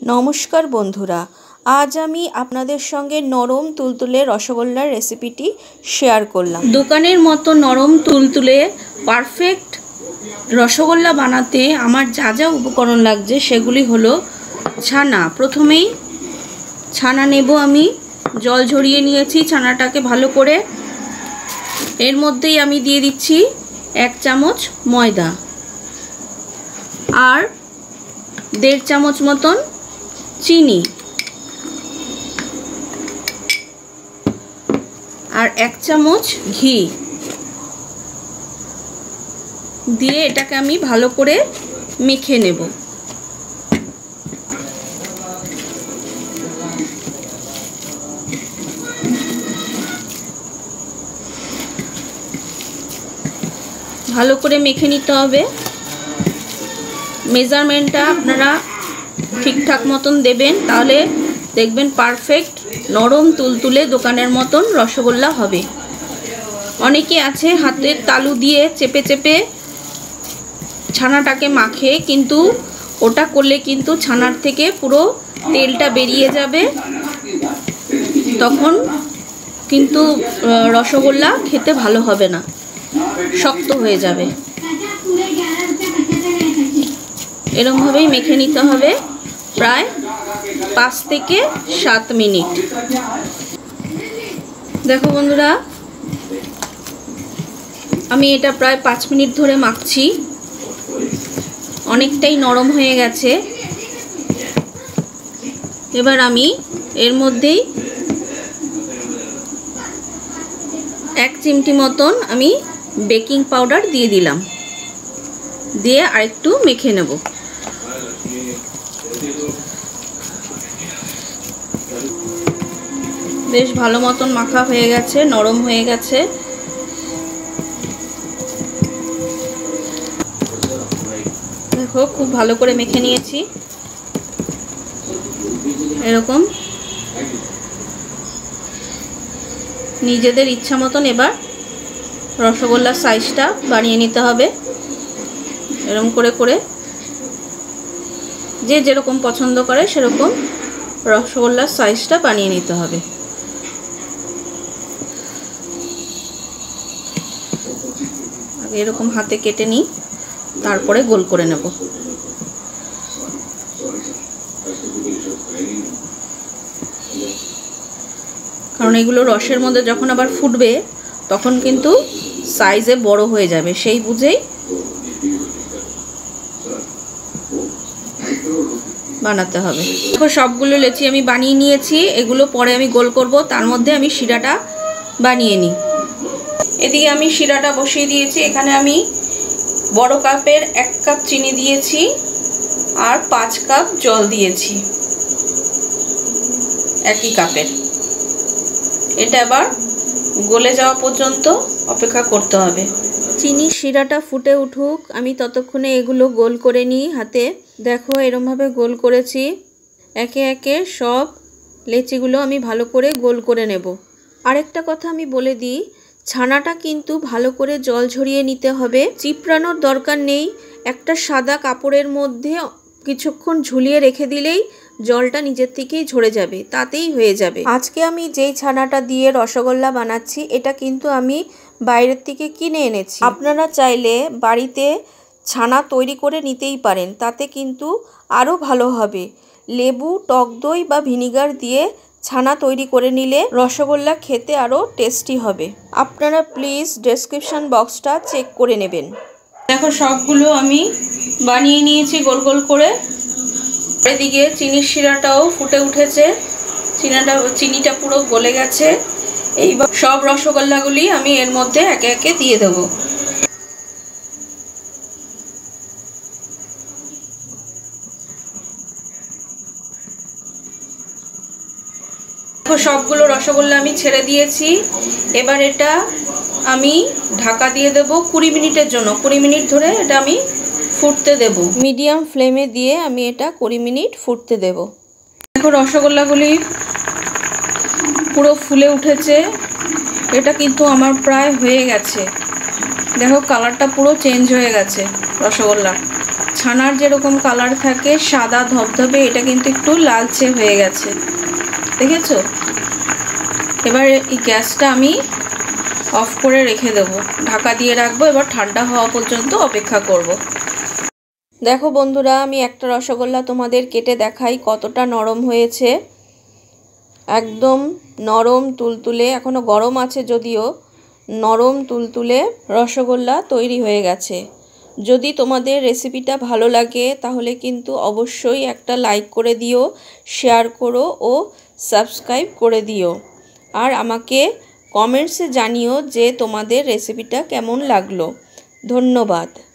নমস্কার বন্ধুরা, আজ আমি আপনাদের সঙ্গে নরম তুলতুলে রসগোল্লার রেসিপিটি শেয়ার করলাম। দোকানের মতো নরম তুলতুলে পারফেক্ট রসগোল্লা বানাতে আমার যা যা উপকরণ লাগছে সেগুলি হলো ছানা। প্রথমেই ছানা নেব, আমি জল ঝরিয়ে নিয়েছি ছানাটাকে ভালো করে। এর মধ্যেই আমি দিয়ে দিচ্ছি 1 চামচ ময়দা আর 1.5 চামচ মতন চিনি আর 1 চামচ ঘি দিয়ে এটাকে আমি ভালো করে মেখে নেব। ভালো করে মেখে নিতে হবে। মেজারমেন্টটা আপনারা ঠিকঠাক মতন দেবেন, তাহলে দেখবেন পারফেক্ট নরম তুলতুলে দোকানের মতন রসগোল্লা হবে। অনেকে আছে হাতের তালু দিয়ে চেপে চেপে ছানাটাকে মাখে, কিন্তু ওটা করলে কিন্তু ছানার থেকে পুরো তেলটা বেরিয়ে যাবে, তখন কিন্তু রসগোল্লা খেতে ভালো হবে না, শক্ত হয়ে যাবে। এরকমভাবেই মেখে নিতে হবে প্রায় 5 থেকে 7 মিনিট। দেখো বন্ধুরা, আমি এটা প্রায় 5 মিনিট ধরে মাখছি, অনেকটাই নরম হয়ে গেছে। এবার আমি এর মধ্যেই 1 চিমটি মতন আমি বেকিং পাউডার দিয়ে দিলাম, দিয়ে আরেকটু মেখে নেব। বেশ ভালো মতন মাখা হয়ে গেছে, নরম হয়ে গেছে। দেখো খুব ভালো করে মেখে নিয়েছি। এরকম নিজেদের ইচ্ছা মতন এবার রসগোল্লার সাইজটা বানিয়ে নিতে হবে। এরকম করে করে যে যেরকম পছন্দ করে সেরকম রসগোল্লার সাইজটা বানিয়ে নিতে হবে। আগে এরকম হাতে কেটে নিই, তারপরে গোল করে নেব। কারণ এগুলো রসের মধ্যে যখন আবার ফুটবে তখন কিন্তু সাইজে বড় হয়ে যাবে, সেই বুঝেই বানাতে হবে। দেখো সবগুলো লেচি আমি বানিয়ে নিয়েছি, এগুলো পরে আমি গোল করব, তার মধ্যে আমি শিরাটা বানিয়ে নিই। এদিকে আমি শিরাটা বসিয়ে দিয়েছি। এখানে আমি বড় কাপের 1 কাপ চিনি দিয়েছি আর 5 কাপ জল দিয়েছি একই কাপের। এটা আবার গলে যাওয়া পর্যন্ত অপেক্ষা করতে হবে। চিনি শিরাটা ফুটে উঠুক, আমি ততক্ষণে এগুলো গোল করে নিই হাতে। দেখো এরমভাবে গোল করেছি। একে একে সব লেচিগুলো আমি ভালো করে গোল করে নেব। আরেকটা কথা আমি বলে দিই, ছানাটা কিন্তু ভালো করে জল ঝরিয়ে নিতে হবে, চিপড়ানোর দরকার নেই। একটা সাদা কাপড়ের মধ্যে কিছুক্ষণ ঝুলিয়ে রেখে দিলেই জলটা নিজের থেকেই ঝরে যাবে, তাতেই হয়ে যাবে। আজকে আমি যেই ছানাটা দিয়ে রসগোল্লা বানাচ্ছি এটা কিন্তু আমি বাইরের থেকে কিনে এনেছি। আপনারা চাইলে বাড়িতে ছানা তৈরি করে নিতেই পারেন, তাতে কিন্তু আরও ভালো হবে। লেবু, টক দই বা ভিনিগার দিয়ে ছানা তৈরি করে নিলে রসগোল্লা খেতে আরও টেস্টি হবে। আপনারা প্লিজ ডেসক্রিপশন বক্সটা চেক করে নেবেন। দেখো সবগুলো আমি বানিয়ে নিয়েছি গোল গোল করে। এদিকে চিনির শিরাটাও ফুটে উঠেছে, চিনিটা পুরো গলে গেছে। এইবার সব রসগোল্লাগুলি আমি এর মধ্যে একে একে দিয়ে দেবো। সবগুলো রসগোল্লা আমি ছেড়ে দিয়েছি। এবার এটা আমি ঢাকা দিয়ে দেব 20 মিনিটের জন্য। 20 মিনিট ধরে এটা আমি ফুটতে দেব। মিডিয়াম ফ্লেমে দিয়ে আমি এটা 20 মিনিট ফুটতে দেব। দেখো রসগোল্লাগুলি পুরো ফুলে উঠেছে, এটা কিন্তু আমার প্রায় হয়ে গেছে। দেখো কালারটা পুরো চেঞ্জ হয়ে গেছে রসগোল্লার। ছানার যেরকম কালার থাকে সাদা ধবধবে, এটা কিন্তু একটু লালচে হয়ে গেছে, দেখেছো? এবার এই গ্যাসটা আমি অফ করে রেখে দেবো, ঢাকা দিয়ে রাখবো। এবার ঠান্ডা হওয়া পর্যন্ত অপেক্ষা করব। দেখো বন্ধুরা, আমি একটা রসগোল্লা তোমাদের কেটে দেখাই কতটা নরম হয়েছে। একদম নরম তুলতুলে, এখনও গরম আছে যদিও, নরম তুলতুলে রসগোল্লা তৈরি হয়ে গেছে। যদি তোমাদের রেসিপিটা ভালো লাগে তাহলে কিন্তু অবশ্যই একটা লাইক করে দিও, শেয়ার করো ও সাবস্ক্রাইব করে দিও। আর আমাকে কমেন্টসে জানিও যে তোমাদের রেসিপিটা কেমন লাগলো। ধন্যবাদ।